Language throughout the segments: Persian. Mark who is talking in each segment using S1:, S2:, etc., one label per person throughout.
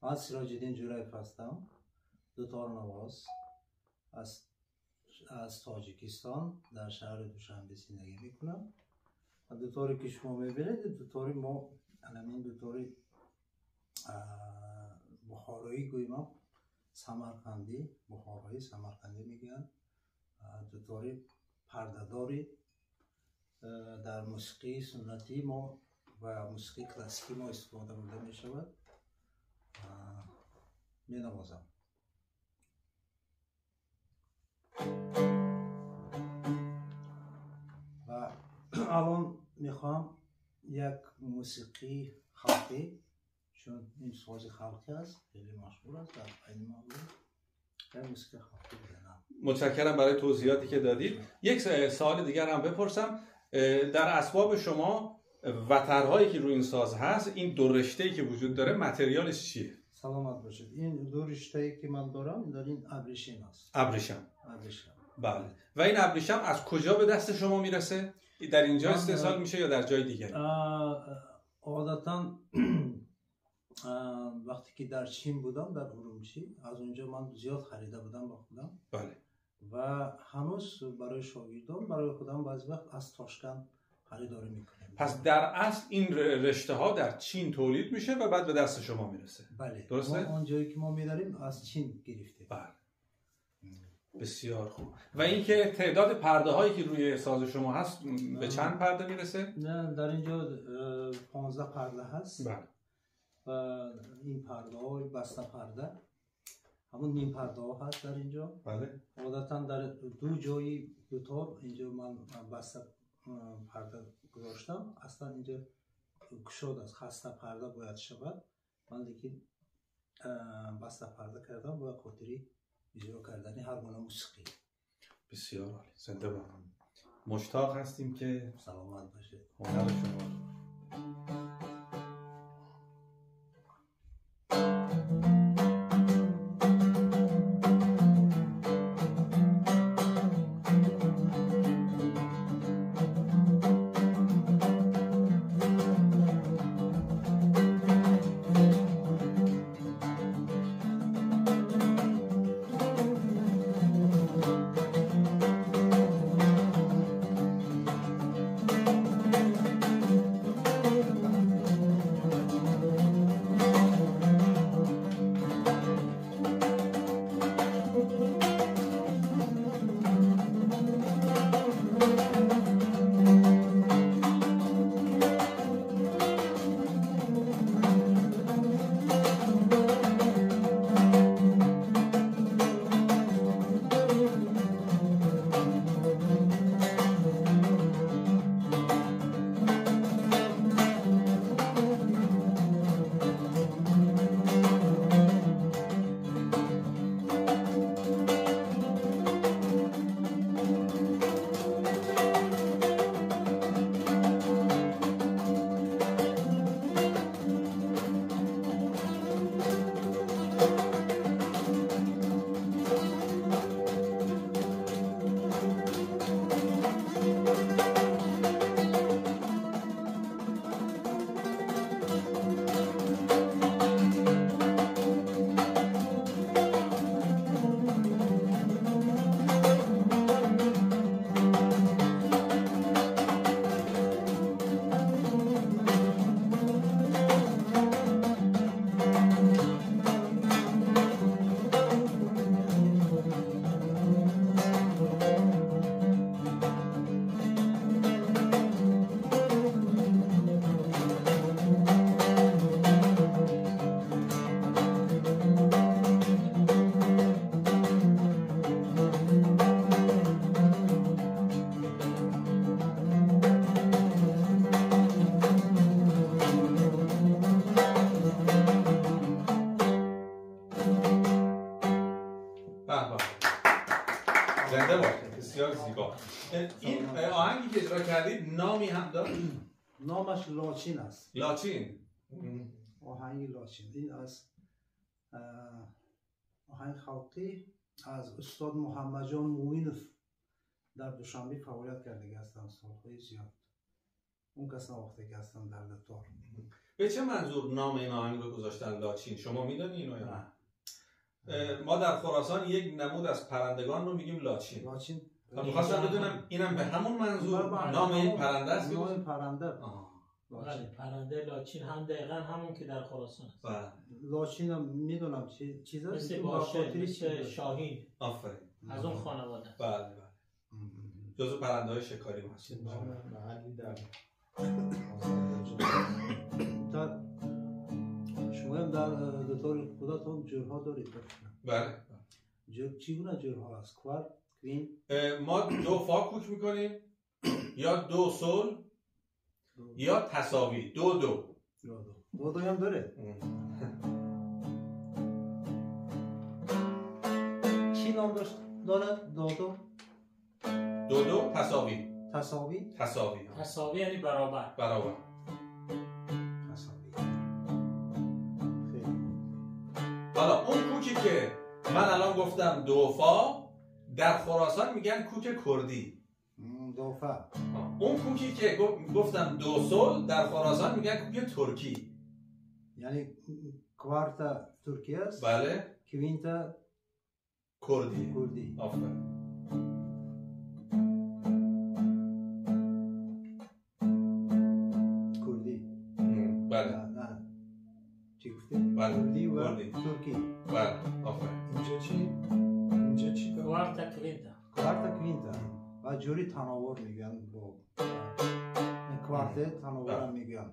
S1: من سراج الدین جورایف هستم، دوتار نواز از تاجیکستان در شهر دوشنبه زندگی میکنم. دوتاری که شما میبینید دوتاری ما همین دوتاری بخارایی گویم، سمرقندی، بخارایی سمرقندی میگن. دوتاری پردهداری در موسیقی سنتی ما و موسیقی کلاسیکی ما استفاده بوده می شود. می نوازم. و الان میخوام یک موسیقی خلقی، چون این ساز خلقی است، خیلی مشهور است در بین مردم، موسیقی خلقی بزنم.
S2: متشکرم برای توضیحاتی که دادید. یک سوال دیگر هم بپرسم. در اسباب شما وترهایی که روی این ساز هست، این دو رشته‌ای که وجود داره متریالش چیه؟
S1: سلامت باشید. این دو رشته‌ای که من دارم در این ابریشم است.
S2: ابریشم.
S1: ابریشم.
S2: بله. و این ابریشم از کجا به دست شما میرسه؟ در اینجا استحصال میشه یا در جای دیگری؟
S1: عادتاً وقتی که در چین بودم، در ارومچی، از اونجا من زیاد خریده بودم با خودم.
S2: بله.
S1: و هنوز برای شاگردان، برای خودم بعضی وقت از تاشکند خریداری میکنیم.
S2: پس در اصل این رشته ها در چین تولید میشه و بعد به دست شما میرسه.
S1: بله.
S2: درسته؟
S1: ما اونجایی که ما میداریم از چین گرفته.
S2: بله. بسیار خوب. و اینکه تعداد پرده هایی که روی ساز شما هست به چند پرده میرسه؟
S1: نه، در اینجا 15 پرده هست.
S2: بله.
S1: و این پرده های بسته پرده، همون نیم پرده ها هست در اینجا.
S2: بله.
S1: عادتا در دو جایی دوتار اینجا من بسته پرده گذاشتم. اصلا اینجا گشاد است، خسته پرده باید شود. من لیکن بسته پرده کردم و خاطری اجرا کردن هر گونه موسیقی.
S2: بسیار عالی. زنده باد. مشتاق هستیم که
S1: سلامت باشید.
S2: هنر شما. زنده باشید. بسیار زیبا. این آهنگی که اجرا کردید نامی هم داره؟
S1: نامش لاچین است.
S2: لاچین.
S1: آهنگ لاچین. این از آهنگ خلقی از استاد محمد جان مومینوف در دوشنبه فعالیت کرده هستند سالهای زیاد. اون کس نواخته که هستند در دوتار.
S2: به چه منظور نام این آهنگ رو گذاشتن لاچین؟ شما میدونی اینو یا نه؟ ما در خراسان یک نمود از پرندگان رو میگیم لاچین.
S1: لاچین.
S2: می‌خواستم بدونم اینم به همون منظور نام این پرنده است؟
S1: نام این پرنده.
S3: بله، پرنده لاچین هم دقیقاً همون که در خراسان است.
S2: بله.
S1: لاچین هم میدونم چیزا
S3: مثل باشه، مثل شاهین.
S2: آفرین.
S3: از اون خانواده.
S2: بله بله. جزو پرنده‌های شکاری هست.
S4: محلی در
S1: شما هم در دکتر خودتون جورها دارید؟
S2: بله.
S1: چگونه جورها هست؟ کوارت، کوین؟
S2: ما دو فا کوک میکنیم یا دو سول یا تساوی.
S1: دو هم داره. چی نام دارد؟
S2: دو تساوی.
S3: تساوی یعنی برابر.
S1: تساوی.
S2: حالا اون کوکی که من الان گفتم دو فا در خراسان میگن کوک کردی.
S1: دو فا.
S2: اون کوکی که گفتم دو سول در خراسان میگن کوک ترکی.
S1: یعنی کوارتا ترکی است.
S2: بله.
S1: کوینتا
S2: کردی. آفرین. بله.
S1: نه. چی گفتی؟
S2: بله.
S1: کردی و ترکی.
S2: بله. آفرین.
S4: اینجا چی؟
S3: کوارتا
S1: کوینتا. و جوری تناور میگن با کوارت تناور میگن.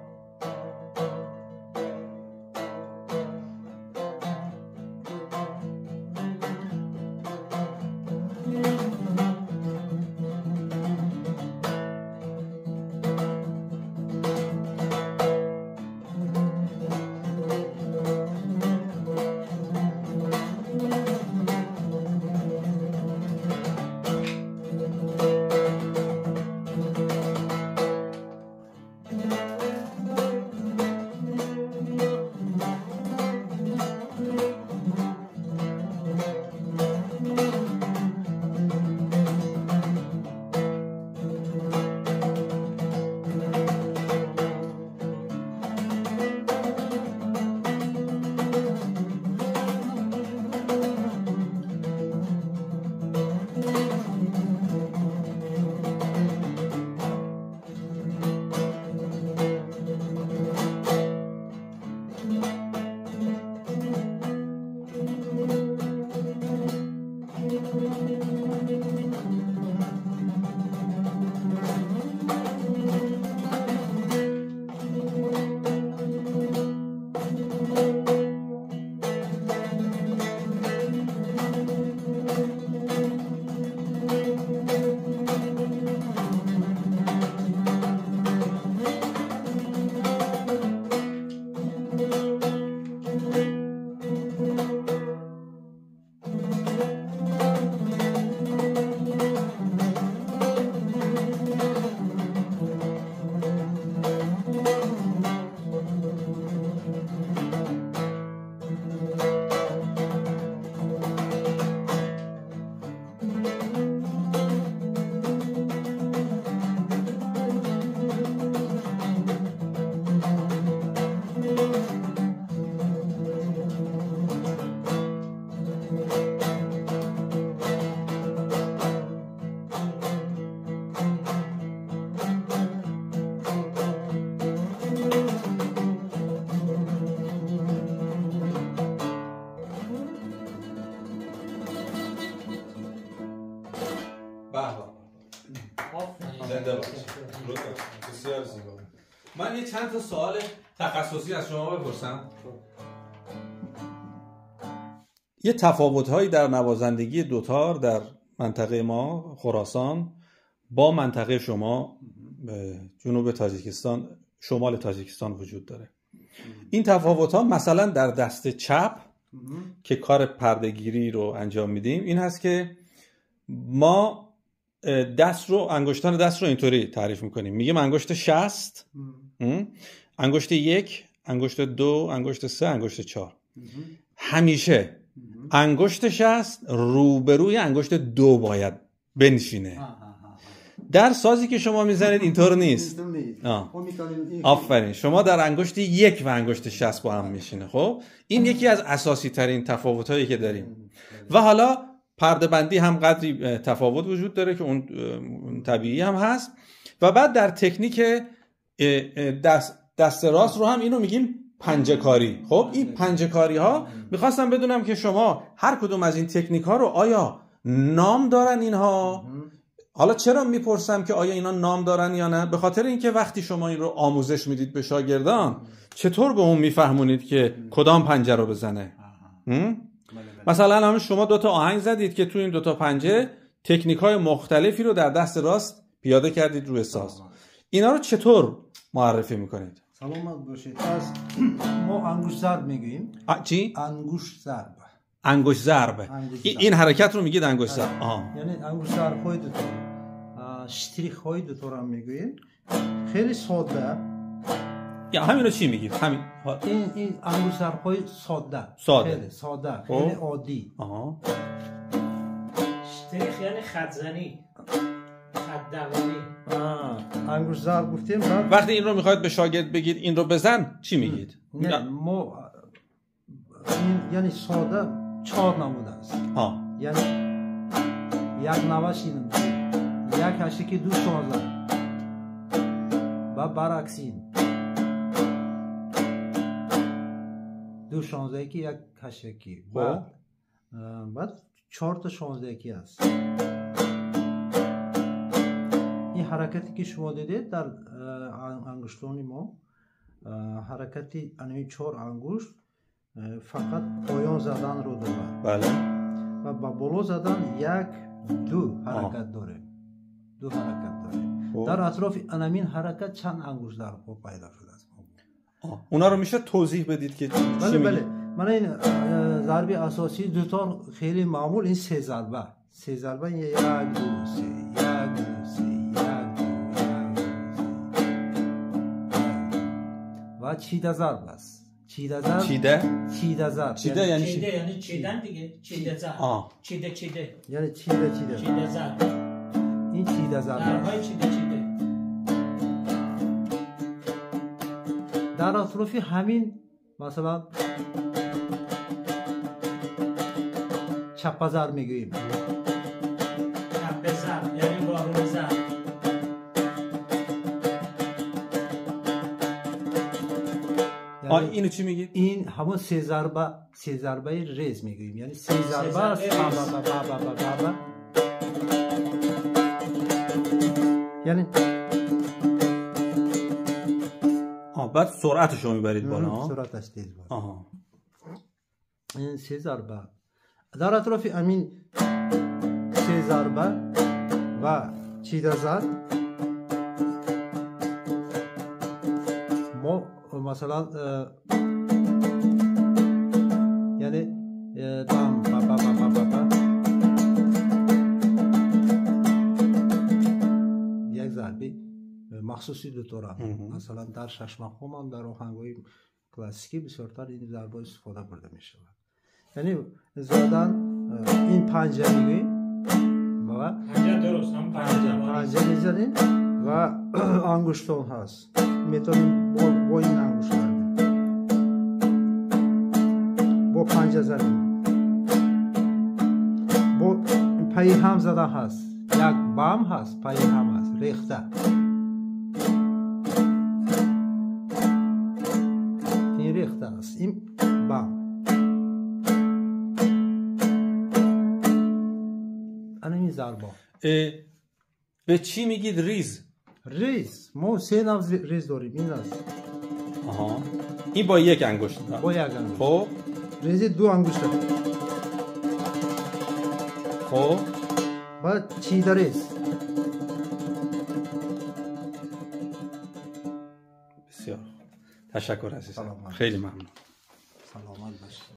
S2: زنده باش. بسیار زیبا. من یه چند تا سوال تخصصی از شما بپرسم. یه تفاوت‌هایی در نوازندگی دوتار در منطقه ما خراسان با منطقه شما جنوب تاجیکستان، شمال تاجیکستان وجود داره. این تفاوت‌ها مثلا در دست چپ که کار پرده‌گیری رو انجام میدیم این هست که ما انگشتان دست رو اینطوری تعریف میکنیم، میگیم انگشت 60، انگشت 1، انگشت 2، انگشت 3، انگشت 4. همیشه انگشت 60 روبروی انگشت 2 باید بنشینه. در سازی که شما میزنید اینطور نیست. آه. آفرین، شما در انگشت یک و انگشت 60 با هم میشینه. خب این یکی از اساسی ترین تفاوت هایی که داریم. و حالا پرده بندی هم قدری تفاوت وجود داره که اون طبیعی هم هست. و بعد در تکنیک دست راست رو هم اینو میگیم پنجه کاری. خب این پنجه کاری ها میخواستم بدونم که شما هر کدوم از این تکنیک ها رو آیا نام دارن اینها؟ حالا چرا میپرسم که آیا اینا نام دارن یا نه؟ به خاطر اینکه وقتی شما این رو آموزش میدید به شاگردان چطور به اون میفهمونید که کدام پنجه رو بزنه؟ مثلا همین شما 2 تا آهنگ زدید که تو این 2 تا پنجه تکنیک های مختلفی رو در دست راست پیاده کردید روی ساز. اینا رو چطور معرفی میکنید؟
S1: سلامت باشید. از ما انگشت ضرب میگیم.
S2: چی؟
S1: انگشت ضرب.
S2: انگشت ضرب. این حرکت رو میگید انگشت ضرب.
S1: یعنی انگشت ضرب های دوتا، شتریخ های دوتا رو میگیم. خیلی ساده.
S2: یا همین رو چی میگید؟ همین.
S1: این انگشت ضرب های ساده. خیلی ساده. خیلی عادی.
S3: شتریخ یعنی خط زنی. خدوانی.
S1: انگشت ضرب گفتیم.
S2: وقتی این رو میخواید به شاگرد بگید این رو بزن چی میگید؟
S1: نه ما یعنی ساده 4 نموده است. یعنی یک نوش این یک هشکی 2 16 و برعکس این 2 16 که یک هشکی بعد 4 تا 16 کی است. این حرکتی که شما دیدید در انگشتان ما حرکتی انوی 4 انگشت فقط پایان زدن رو داره.
S2: بله.
S1: و با بالا زدن 1 2 حرکت داره. 2 حرکت داره. در اطراف انمین حرکت چند انگشت در پیدا شده است.
S2: اونا رو میشه توضیح بدید که
S1: بله. من این ضرب اساسی 2 تا خیلی معمول این 3 ضربه. 3 ضربه 1 2 3 1 2 3 1 2 و چیده ضرب است. چیده ضرب. چیده ضرب.
S3: چیده یعنی چیدن دیگه. چیده ضرب. چیده.
S1: یعنی چیده
S3: ضرب.
S1: این چیده ضرب.
S3: ضربای چیده.
S1: در اطراف همین مثلا چپه ضرب میگوییم.
S3: چپه ضرب یعنی بارون ضرب.
S2: اینو چی میگید؟
S1: این همون 3 ضربه ریز میگوییم. یعنی 3 ضربه است. یعنی
S2: بعد سرعتش رو میبرید بالا.
S1: سرعتش تیز بالا. این 3 ضربه در اطراف همین 3 ضربه و چیده ضرب ما مثلا یعنی بام یک ضربه مخصوصی دو طور مثلا در شش مقام هم در آهنگ‌های کلاسیکی بسیارتر این ضربه استفاده برده می شود. یعنی زدن این پنجه میگوییم و
S3: پنجه درست هم
S1: پنجه میزنیم و انگشتان هست میتونیم با این انگشت با پنجه زدیم با پای هم زده هست یک بام هست پای هم هست ریخته این ریخته است این بام این ضربه
S2: به چی میگید ریز؟
S1: ریز ما 3 نوع ریز داریم این است.
S2: این با یک انگشت
S1: با یک انگشت.
S2: خب
S1: ریز 2 انگشت.
S2: خب
S1: بعد چیده ریز.
S2: بسیار تشکر عزیزم. خیلی ممنون.
S1: سلامت باشید.